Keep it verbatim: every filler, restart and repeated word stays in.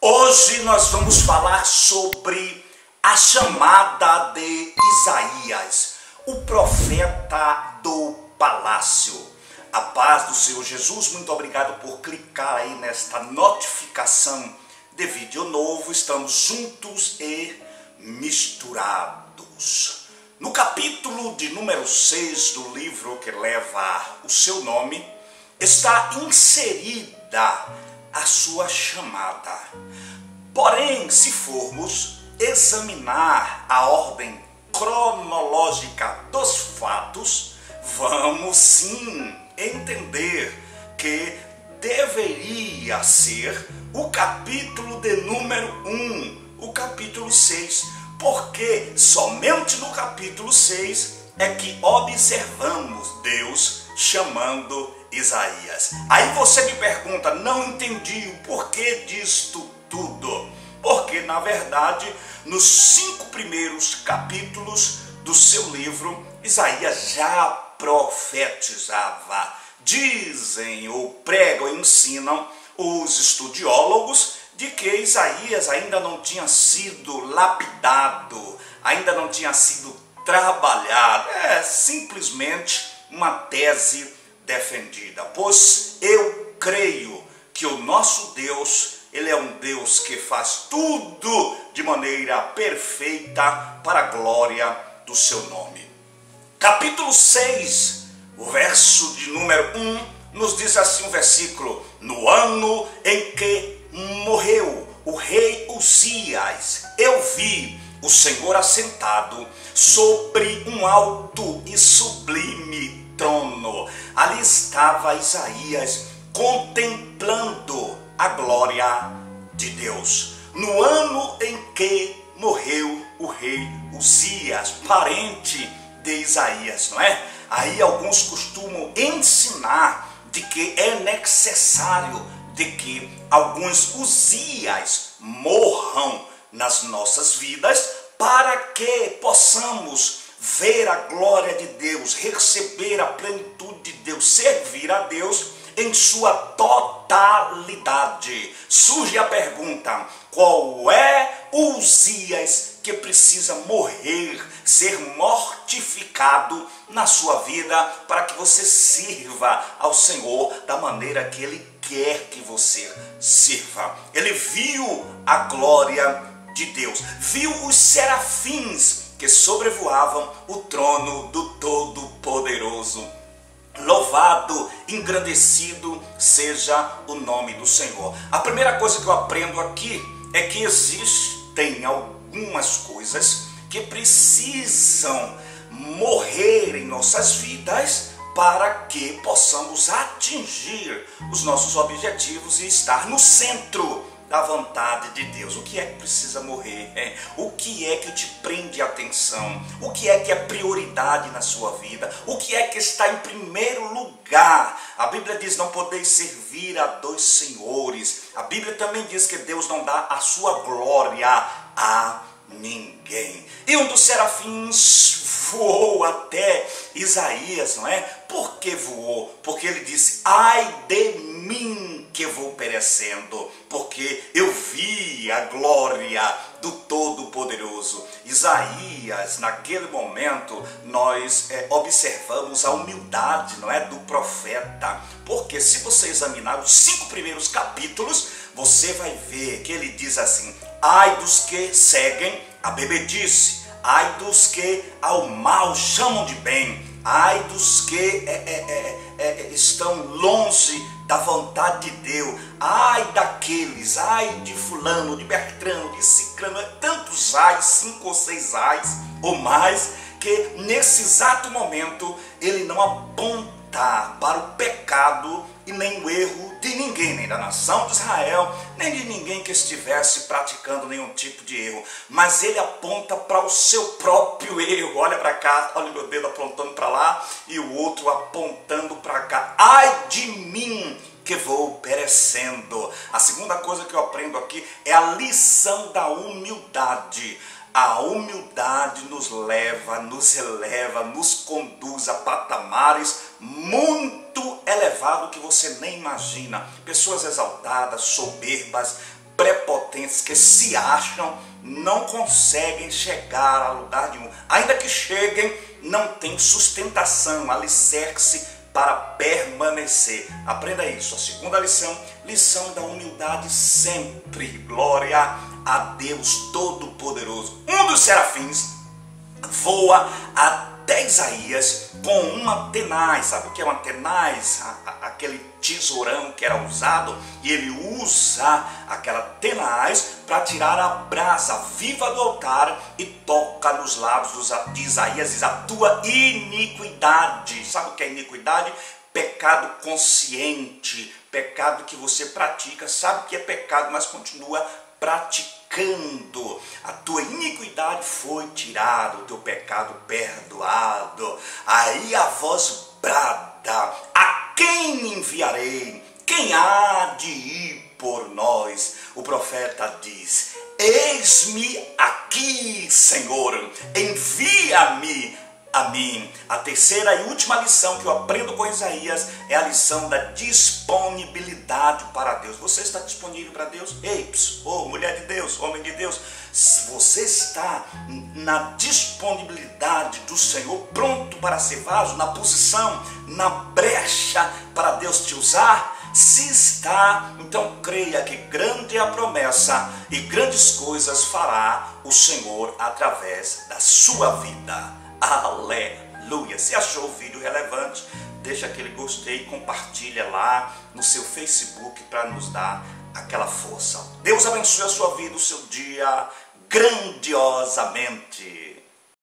Hoje nós vamos falar sobre a chamada de Isaías, o profeta do palácio. A paz do Senhor Jesus, muito obrigado por clicar aí nesta notificação de vídeo novo. Estamos juntos e misturados. No capítulo de número seis do livro que leva o seu nome, está inserida a sua chamada. Porém, se formos examinar a ordem cronológica dos fatos, vamos sim entender que deveria ser o capítulo de número um, o capítulo seis, porque somente no capítulo seis é que observamos Deus chamando Isaías. Aí você me pergunta, não entendi o porquê disto tudo. Porque, na verdade, nos cinco primeiros capítulos do seu livro, Isaías já profetizava. Dizem ou pregam e ensinam os estudiólogos de que Isaías ainda não tinha sido lapidado, ainda não tinha sido trabalhado. É simplesmente uma tese defendida, pois eu creio que o nosso Deus, Ele é um Deus que faz tudo de maneira perfeita para a glória do seu nome. Capítulo seis, o verso de número um, nos diz assim o versículo: no ano em que morreu o rei Uzias, eu vi o Senhor assentado sobre um alto e sublime trono. Ali estava Isaías contemplando a glória de Deus. No ano em que morreu o rei Uzias, parente de Isaías, não é? Aí alguns costumam ensinar de que é necessário de que alguns Uzias morram nas nossas vidas para que possamos ver a glória de Deus, receber a plenitude de Deus, servir a Deus em sua totalidade. Surge a pergunta: qual é o Uzias que precisa morrer, ser mortificado na sua vida para que você sirva ao Senhor da maneira que Ele quer que você sirva? Ele viu a glória de Deus, viu os serafins que sobrevoavam o trono do Todo-Poderoso. Louvado, engrandecido seja o nome do Senhor. A primeira coisa que eu aprendo aqui é que existem algumas coisas que precisam morrer em nossas vidas para que possamos atingir os nossos objetivos e estar no centro da vontade de Deus. O que é que precisa morrer? É? O que é que te prende a atenção? O que é que é prioridade na sua vida? O que é que está em primeiro lugar? A Bíblia diz: não podeis servir a dois senhores. A Bíblia também diz que Deus não dá a sua glória a ninguém. E um dos serafins voou até Isaías, não é? Por que voou? Porque ele disse: ai de mim que vou perecendo, porque eu vi a glória do Todo-Poderoso. Isaías, naquele momento, nós é, observamos a humildade, não é, do profeta, porque se você examinar os cinco primeiros capítulos, você vai ver que ele diz assim: ai dos que seguem a bebedice, ai dos que ao mal chamam de bem, ai dos que é, é, é, é, estão longe da vontade de Deus, ai daqueles, ai de fulano, de Bertrano, de Cicrano, tantos ais, cinco ou seis ais ou mais, que nesse exato momento ele não aponta para o pecado e nem o erro de ninguém, nem da nação de Israel, nem de ninguém que estivesse praticando nenhum tipo de erro, mas ele aponta para o seu próprio erro. Olha para cá, olha o meu dedo apontando para lá e o outro apontando para cá. Ai de mim que vou perecendo. A segunda coisa que eu aprendo aqui é a lição da humildade. A humildade nos leva, nos eleva, nos conduz a patamares muito elevados que você nem imagina. Pessoas exaltadas, soberbas, prepotentes, prepotentes que se acham não conseguem chegar a lugar nenhum. Ainda que cheguem, não tem sustentação, alicerce para permanecer. Aprenda isso. A segunda lição, lição da humildade sempre. Glória a Deus Todo-Poderoso. Um dos serafins voa até Isaías com uma tenaz. Sabe o que é uma tenaz? Aquele tesourão que era usado, e ele usa aquela tenaz para tirar a brasa viva do altar e toca nos lábios de Isaías, diz: a tua iniquidade. Sabe o que é iniquidade? Pecado consciente, pecado que você pratica, sabe que é pecado, mas continua praticando. A tua iniquidade foi tirada, o teu pecado perdoado. Aí a voz brada: a quem enviarei? Quem há de ir por nós? O profeta diz: eis-me aqui, Senhor, envia-me a mim. A terceira e última lição que eu aprendo com Isaías é a lição da disponibilidade para Deus. Você está disponível para Deus? Ei, ps, oh, mulher de Deus, homem de Deus, você está na disponibilidade do Senhor, pronto para ser vaso, na posição, na brecha para Deus te usar? Se está, então creia que grande é a promessa e grandes coisas fará o Senhor através da sua vida. Aleluia! Se achou o vídeo relevante, deixa aquele gostei, compartilha lá no seu Facebook para nos dar aquela força. Deus abençoe a sua vida, o seu dia grandiosamente.